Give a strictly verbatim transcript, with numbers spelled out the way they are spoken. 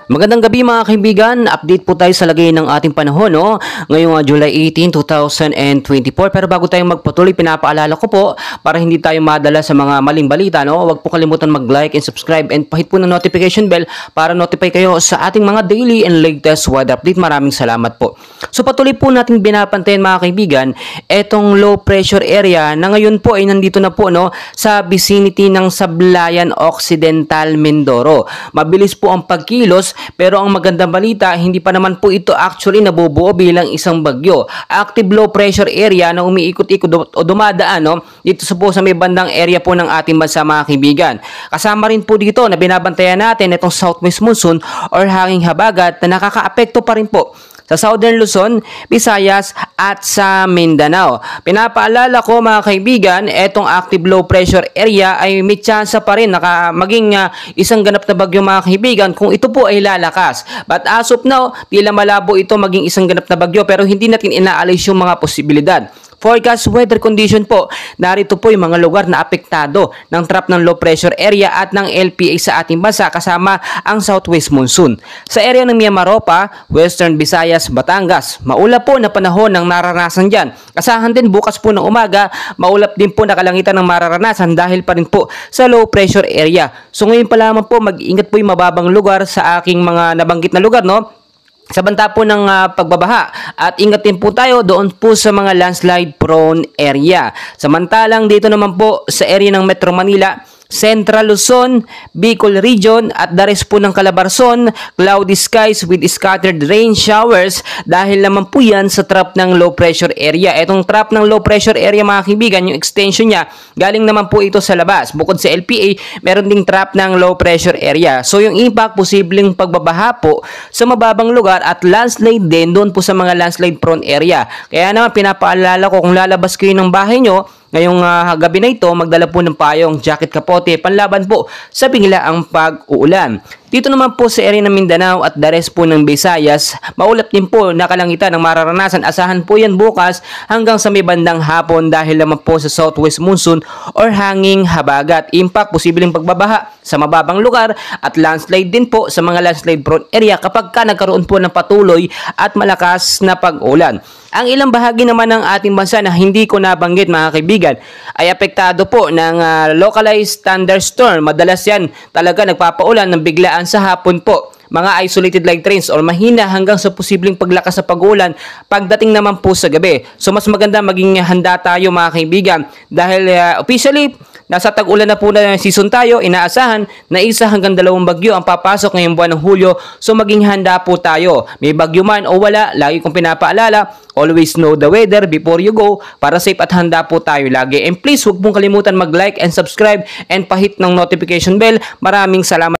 Magandang gabi mga kaibigan, update po tayo sa lagay ng ating panahon no? Ngayong uh, July eighteen, two thousand twenty-four. Pero bago tayong magpatuloy, pinapaalala ko po para hindi tayo madala sa mga maling balita. No? Huwag po kalimutan mag-like and subscribe and pahit po ng notification bell para notify kayo sa ating mga daily and latest weather update. Maraming salamat po. So patuloy po natin binapantayan mga kaibigan, etong low pressure area na ngayon po ay nandito na po no, sa vicinity ng Sablayan Occidental, Mindoro. Mabilis po ang pagkilos. Pero ang magandang balita, hindi pa naman po ito actually nabubuo bilang isang bagyo. Active low pressure area na umiikot-ikot o dumadaan no, dito sa po sa may bandang area po ng ating bansa mga kaibigan. Kasama rin po dito na binabantayan natin itong southwest monsoon or hanging habagat na nakakaapekto pa rin po sa Southern Luzon, Visayas at sa Mindanao. Pinapaalala ko mga kaibigan, etong active low pressure area ay may tsansa pa rin naka maging uh, isang ganap na bagyo mga kaibigan kung ito po ay lalakas. But as of now, tila malabo ito maging isang ganap na bagyo pero hindi natin inaalis yung mga posibilidad. Forecast weather condition po, narito po yung mga lugar na apektado ng trap ng low pressure area at ng L P A sa ating bansa kasama ang southwest monsoon. Sa area ng Miamaropa, Western Visayas, Batangas, maulap po na panahon ng nararanasan dyan. Asahan din bukas po ng umaga, maulap din po na kalangitan ng mararanasan dahil pa rin po sa low pressure area. So ngayon pa lamang po, mag-ingat po yung mababang lugar sa aking mga nabanggit na lugar, no? Sa banta po ng uh, pagbabaha at ingatin po tayo doon po sa mga landslide prone area. Samantalang dito naman po sa area ng Metro Manila, Central Luzon, Bicol Region at the rest po ng Calabarzon, cloudy skies with scattered rain showers dahil naman po yan sa trap ng low pressure area. Etong trap ng low pressure area mga kaibigan, yung extension niya, galing naman po ito sa labas. Bukod sa L P A, meron ding trap ng low pressure area. So yung impact, posibleng pagbabaha po sa mababang lugar at landslide din doon po sa mga landslide prone area. Kaya naman pinapaalala ko kung lalabas kayo ng bahay nyo, ngayong uh, gabi na ito, magdala po ng payong, jacket, kapote, panlaban po sa biglaang pag-uulan. Dito naman po sa area ng Mindanao at the rest po ng Visayas, maulap din po na kalangitan ng mararanasan. Asahan po yan bukas hanggang sa may bandang hapon dahil naman po sa southwest monsoon or hanging habagat. Impact, posibleng pagbabaha sa mababang lugar at landslide din po sa mga landslide prone area kapag ka nagkaroon po ng patuloy at malakas na pag-ulan. Ang ilang bahagi naman ng ating bansa na hindi ko nabanggit mga kaibigan ay apektado po ng uh, localized thunderstorm. Madalas yan talaga nagpapaulan ng biglaan sa hapon po. Mga isolated light rains or mahina hanggang sa posibleng paglakas sa pag-ulan pagdating naman po sa gabi. So mas maganda maging handa tayo mga kaibigan dahil uh, officially nasa tag-ulan na po na season tayo. Inaasahan na isa hanggang dalawang bagyo ang papasok ngayong buwan ng Hulyo. So maging handa po tayo. May bagyo man o wala, lagi kong pinapaalala, always know the weather before you go para safe at handa po tayo lagi. And please huwag pong kalimutan mag-like and subscribe and pahit ng notification bell. Maraming salamat.